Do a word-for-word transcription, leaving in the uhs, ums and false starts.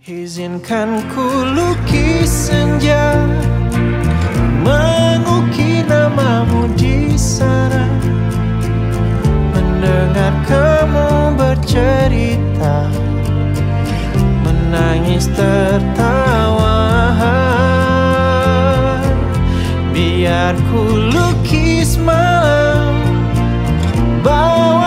Izinkan ku lukis senja, mengukir namamu di sana, mendengar kamu bercerita, menangis tertawa. Biar ku lukis malam, bawa